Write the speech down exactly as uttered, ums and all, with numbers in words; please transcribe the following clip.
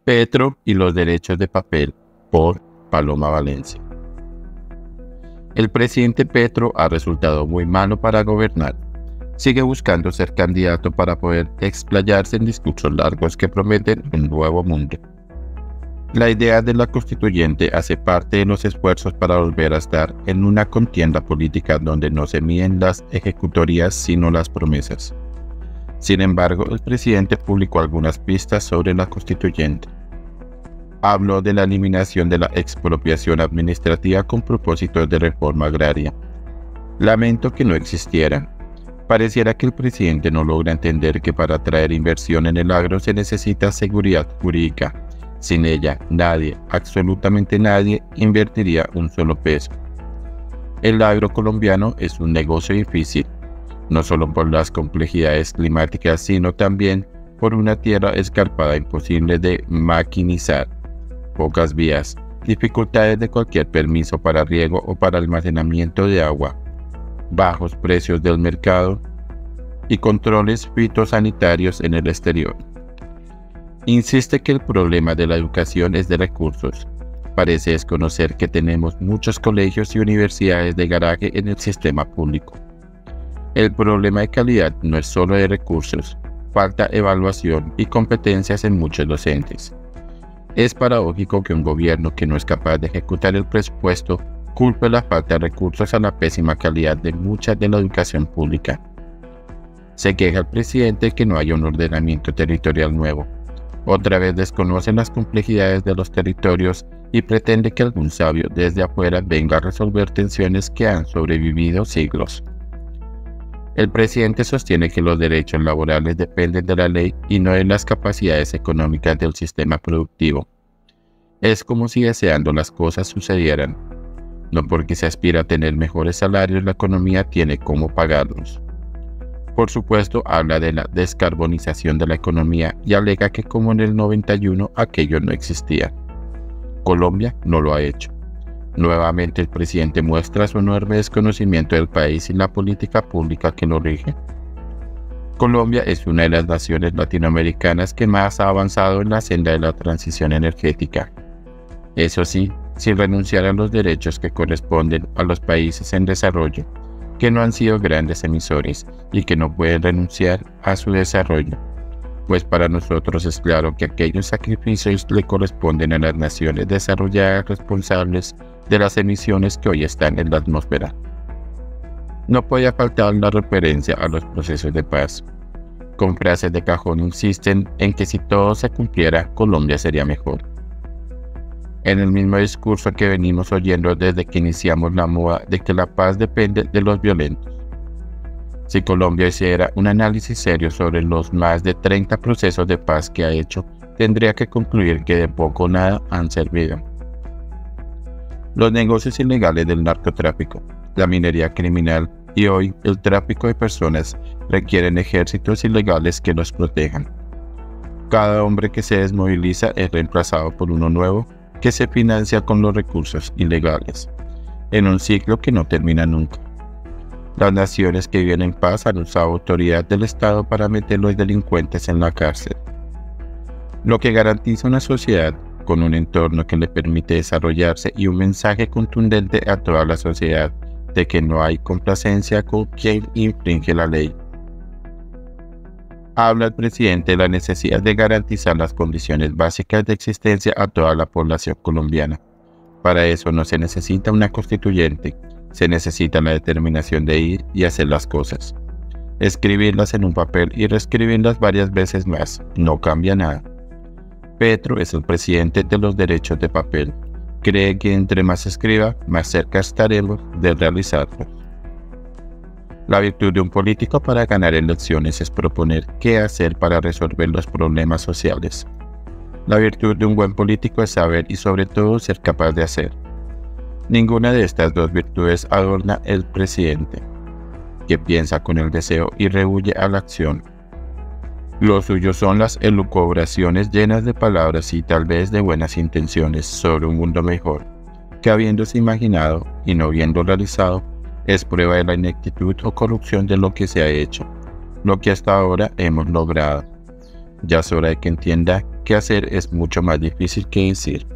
Petro y los derechos de papel, por Paloma Valencia. El presidente Petro ha resultado muy malo para gobernar. Sigue buscando ser candidato para poder explayarse en discursos largos que prometen un nuevo mundo. La idea de la constituyente hace parte de los esfuerzos para volver a estar en una contienda política donde no se miden las ejecutorías sino las promesas. Sin embargo, el presidente publicó algunas pistas sobre la constituyente. Habló de la eliminación de la expropiación administrativa con propósitos de reforma agraria. Lamento que no existieran. Pareciera que el presidente no logra entender que para atraer inversión en el agro se necesita seguridad jurídica. Sin ella, nadie, absolutamente nadie, invertiría un solo peso. El agro colombiano es un negocio difícil, no solo por las complejidades climáticas, sino también por una tierra escarpada imposible de maquinizar, pocas vías, dificultades de cualquier permiso para riego o para almacenamiento de agua, bajos precios del mercado y controles fitosanitarios en el exterior. Insiste que el problema de la educación es de recursos. Parece desconocer que tenemos muchos colegios y universidades de garaje en el sistema público. El problema de calidad no es solo de recursos, falta evaluación y competencias en muchos docentes. Es paradójico que un gobierno que no es capaz de ejecutar el presupuesto culpe la falta de recursos a la pésima calidad de mucha de la educación pública. Se queja el presidente que no haya un ordenamiento territorial nuevo. Otra vez desconoce las complejidades de los territorios y pretende que algún sabio desde afuera venga a resolver tensiones que han sobrevivido siglos. El presidente sostiene que los derechos laborales dependen de la ley y no de las capacidades económicas del sistema productivo. Es como si deseando las cosas sucedieran. No porque se aspira a tener mejores salarios, la economía tiene cómo pagarlos. Por supuesto, habla de la descarbonización de la economía y alega que como en el noventa y uno aquello no existía. Colombia no lo ha hecho. Nuevamente el presidente muestra su enorme desconocimiento del país y la política pública que lo rige. Colombia es una de las naciones latinoamericanas que más ha avanzado en la senda de la transición energética. Eso sí, sin renunciar a los derechos que corresponden a los países en desarrollo, que no han sido grandes emisores y que no pueden renunciar a su desarrollo, pues para nosotros es claro que aquellos sacrificios le corresponden a las naciones desarrolladas responsables de las emisiones que hoy están en la atmósfera. No podía faltar la referencia a los procesos de paz. Con frases de cajón insisten en que si todo se cumpliera, Colombia sería mejor. En el mismo discurso que venimos oyendo desde que iniciamos la moda de que la paz depende de los violentos. Si Colombia hiciera un análisis serio sobre los más de treinta procesos de paz que ha hecho, tendría que concluir que de poco o nada han servido. Los negocios ilegales del narcotráfico, la minería criminal y hoy el tráfico de personas requieren ejércitos ilegales que los protejan. Cada hombre que se desmoviliza es reemplazado por uno nuevo que se financia con los recursos ilegales, en un ciclo que no termina nunca. Las naciones que viven en paz han usado autoridad del Estado para meter a los delincuentes en la cárcel. Lo que garantiza una sociedad con un entorno que le permite desarrollarse y un mensaje contundente a toda la sociedad de que no hay complacencia con quien infringe la ley. Habla el presidente de la necesidad de garantizar las condiciones básicas de existencia a toda la población colombiana. Para eso no se necesita una constituyente, se necesita la determinación de ir y hacer las cosas. Escribirlas en un papel y reescribirlas varias veces más, no cambia nada. Petro es el presidente de los derechos de papel. Cree que entre más escriba, más cerca estaremos de realizarlos. La virtud de un político para ganar elecciones es proponer qué hacer para resolver los problemas sociales. La virtud de un buen político es saber y sobre todo ser capaz de hacer. Ninguna de estas dos virtudes adorna el presidente, que piensa con el deseo y rehuye a la acción. Lo suyo son las elucubraciones llenas de palabras y tal vez de buenas intenciones sobre un mundo mejor, que habiéndose imaginado y no viendo realizado, es prueba de la ineptitud o corrupción de lo que se ha hecho, lo que hasta ahora hemos logrado. Ya es hora de que entienda que hacer es mucho más difícil que decir.